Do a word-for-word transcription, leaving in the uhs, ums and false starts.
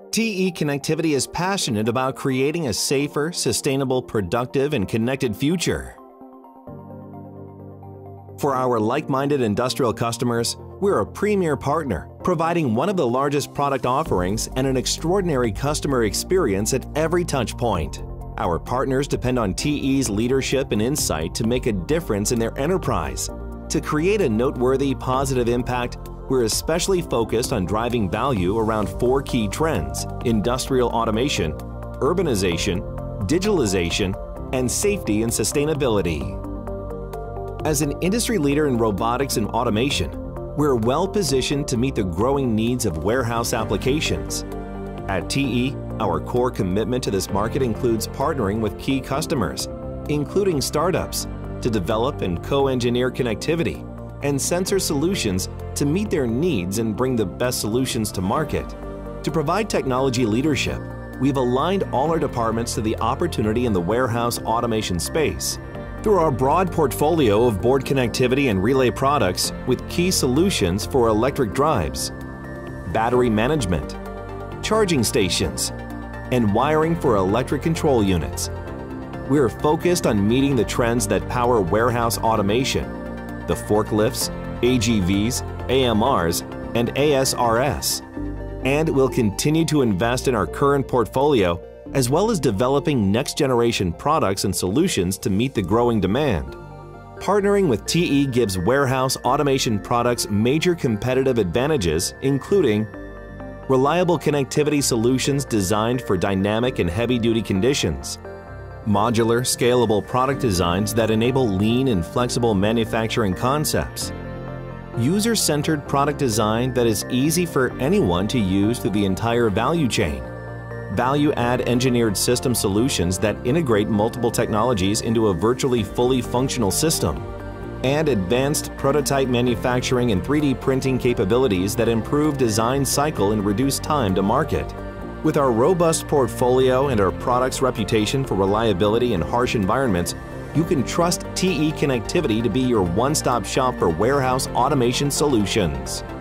T E Connectivity is passionate about creating a safer, sustainable, productive, and connected future. For our like-minded industrial customers, we're a premier partner, providing one of the largest product offerings and an extraordinary customer experience at every touch point. Our partners depend on T E's leadership and insight to make a difference in their enterprise. To create a noteworthy positive impact, we're especially focused on driving value around four key trends: industrial automation, urbanization, digitalization, and safety and sustainability. As an industry leader in robotics and automation, we're well positioned to meet the growing needs of warehouse applications. At T E, our core commitment to this market includes partnering with key customers, including startups, to develop and co-engineer connectivity and sensor solutions to meet their needs and bring the best solutions to market. To provide technology leadership, we've aligned all our departments to the opportunity in the warehouse automation space. Through our broad portfolio of board connectivity and relay products with key solutions for electric drives, battery management, charging stations, and wiring for electric control units, we're focused on meeting the trends that power warehouse automation: the forklifts, A G Vs, A M Rs, and A S R S. And we'll continue to invest in our current portfolio as well as developing next-generation products and solutions to meet the growing demand. Partnering with T E gives warehouse automation products major competitive advantages, including reliable connectivity solutions designed for dynamic and heavy-duty conditions, modular, scalable product designs that enable lean and flexible manufacturing concepts, user-centered product design that is easy for anyone to use through the entire value chain, value-add engineered system solutions that integrate multiple technologies into a virtually fully functional system, and advanced prototype manufacturing and three D printing capabilities that improve design cycle and reduce time to market. With our robust portfolio and our product's reputation for reliability in harsh environments, you can trust T E Connectivity to be your one-stop shop for warehouse automation solutions.